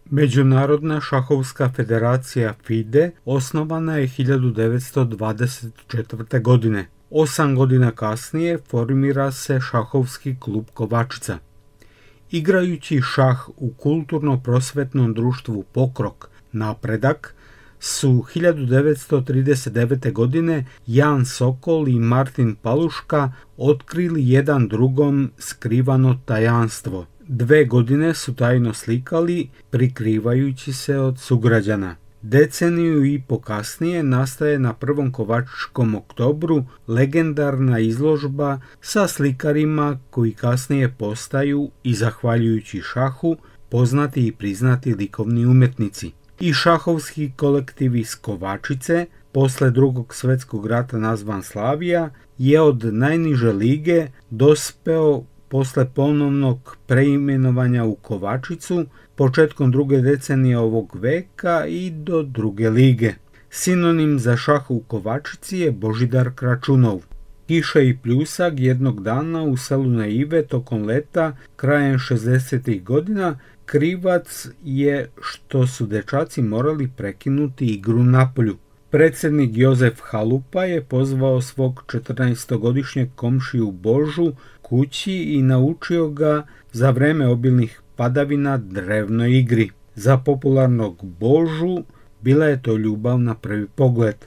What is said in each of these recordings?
Međunarodna šahovska federacija FIDE osnovana je 1924. godine. 8 godina kasnije formira se šahovski klub Kovačica. Igrajući šah u kulturno-prosvetnom društvu Pokrok Napredak su 1939. godine Jan Sokol i Martin Paluška otkrili jedan drugom skrivano tajanstvo. 2 godine su tajno slikali, prikrivajući se od sugrađana. Deceniju i po kasnije nastaje na prvom Kovačičkom oktobru legendarna izložba sa slikarima koji kasnije postaju i zahvaljujući šahu poznati i priznati likovni umjetnici. I šahovski kolektiv iz Kovačice, posle Drugog svjetskog rata nazvan Slavija, je od najniže lige dospeo posle ponovnog preimenovanja u Kovačicu početkom druge decenije ovog veka i do druge lige. Sinonim za šah u Kovačici je Božidar Kračunov. Kiša i pljusak jednog dana u selu Naive tokom leta krajem 60. godina krivac je što su dečaci morali prekinuti igru napolju. Predsjednik Jozef Halupa je pozvao svog 14-godišnjeg komšiju Božu kući i naučio ga za vreme obilnih padavina drevnoj igri. Za popularnog Božu bila je to ljubav na prvi pogled.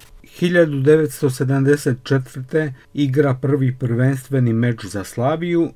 1974. igra prvi prvenstveni meč za Slaviju,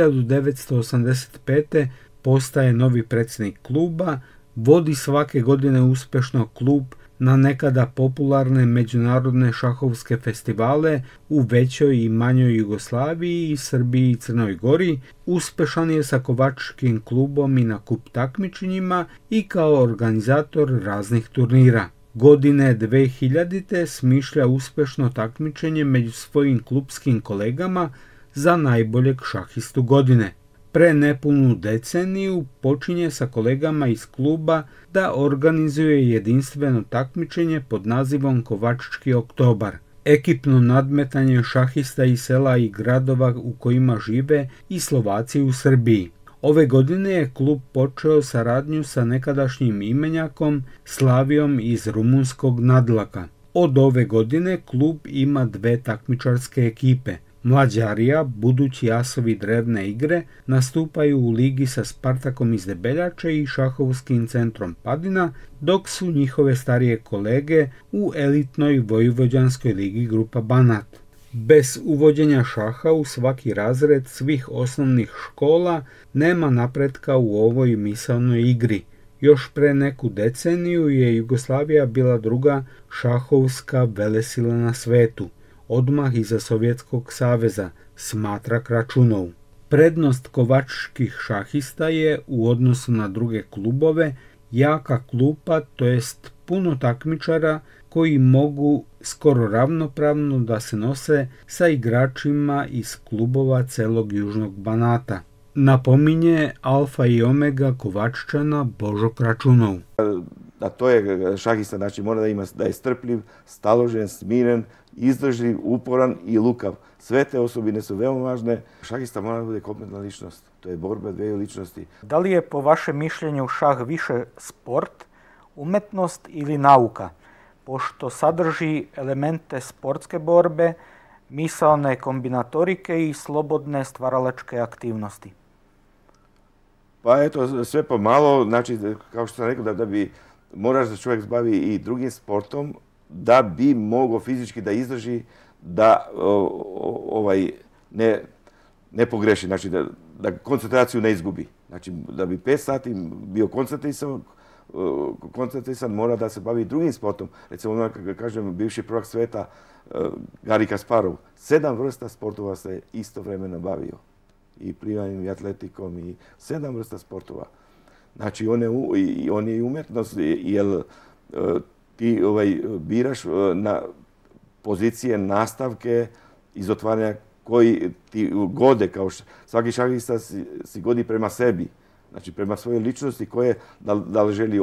1985. postaje novi predsjednik kluba, vodi svake godine uspješno klub na nekada popularne međunarodne šahovske festivale u većoj i manjoj Jugoslaviji i Srbiji i Crnoj Gori, uspješan je sa Kovačičkim klubom i na kup takmičenjima i kao organizator raznih turnira. Godine 2000. smišlja uspješno takmičenje među svojim klubskim kolegama za najboljeg šahistu godine. Pre nepunu deceniju počinje sa kolegama iz kluba da organizuje jedinstveno takmičenje pod nazivom Kovačički oktobar. Ekipno nadmetanje šahista iz sela i gradova u kojima žive i Slovaci u Srbiji. Ove godine je klub počeo saradnju sa nekadašnjim imenjakom Slavijom iz rumunskog Nadlaka. Od ove godine klub ima 2 takmičarske ekipe. Mlađarija, budući asovi drevne igre, nastupaju u ligi sa Spartakom iz Debeljače i šahovskim centrom Padina, dok su njihove starije kolege u elitnoj vojvođanskoj ligi Grupa Banat. Bez uvođenja šaha u svaki razred svih osnovnih škola nema napretka u ovoj misaonoj igri. Još pre neku deceniju je Jugoslavija bila druga šahovska velesila na svetu, odmah iza Sovjetskog saveza, smatra Kračunov. Prednost kovačičkih šahista je u odnosu na druge klubove jaka klupa, to jest puno takmičara koji mogu skoro ravnopravno da se nose sa igračima iz klubova celog Južnog Banata. Napominje alfa i omega Kovačičana Božo Kračunov. A to je šahista, znači mora da je strpljiv, staložen, smiren, izdržljiv, uporan i lukav. Sve te osobine su veoma važne. Šahista mora da bude kompletna ličnost. To je borba dvije ličnosti. Da li je po vašem mišljenju šah više sport, umetnost ili nauka? Pošto sadrži elemente sportske borbe, misaone kombinatorike i slobodne stvaralačke aktivnosti. Pa eto, sve pomalo, znači, kao što sam rekao, da bi moraš da čovjek bavi i drugim sportom, da bi mogao fizički da izdrži, da ne pogreši, znači da koncentraciju ne izgubi. Znači, da bi 5 sati bio koncentrisan, mora da se bavi drugim sportom. Recimo, kažem, bivši prvak sveta, Gari Kasparov, 7 vrsta sportova se istovremeno bavio. I plivanjem, i atletikom, i 7 vrsta sportova. Znači, on je i umjetnost, jer ti biraš na pozicije, nastavke iz otvaranja koji ti gode, kao svaki šahista si godi prema sebi. Znači, prema svojoj ličnosti koje, da li želi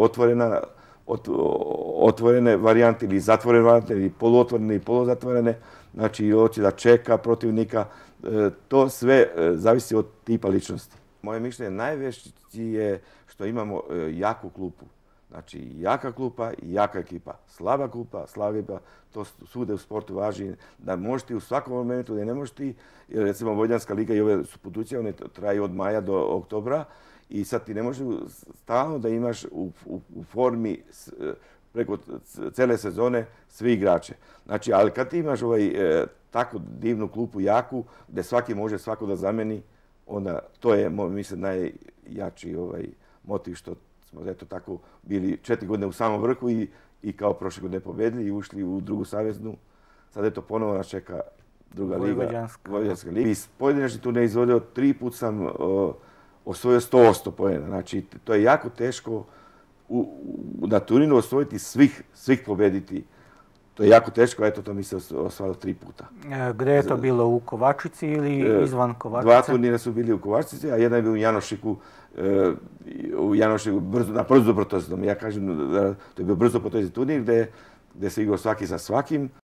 otvorene varijante ili zatvorene varijante, ili poluotvorene i poluzatvorene. Znači, hoće da čeka protivnika. To sve zavisi od tipa ličnosti. Moje mišljenje najveći je što imamo jaku klupu. Znači, jaka klupa i jaka ekipa. Slaba klupa, slaba ekipa, to svude u sportu važi da možeš ti u svakom momentu, da ne možeš ti, jer recimo Vodljanska liga i ove substitucije, one traju od maja do oktobra i sad ti ne možeš stalno da imaš u formi preko cele sezone svi igrače. Znači, ali kad ti imaš takvu divnu klupu, jaku, gdje svaki može svako da zameni, onda to je, mislim, najjači motiv što smo eto tako bili 4 godine u samom vrhu i kao prošle godine pobedili i ušli u drugu saveznu. Sad eto ponovo nas čeka druga liga, Vojvođanska liga. Iz pojedinačnih turneja izvodio 3 put sam osvojio 100% poena. Znači, to je jako teško na turninu osvojiti svih pobediti. To je jako teško, eto to mi se osvojilo 3 puta. Gdje je to bilo, u Kovačici ili izvan Kovačice? 2 turnira su bili u Kovačici, a jedan je bio u Janošiku, na brzo brtoznom. Ja kažem da to je bio brzo potezni turnir gdje se igrao svaki sa svakim,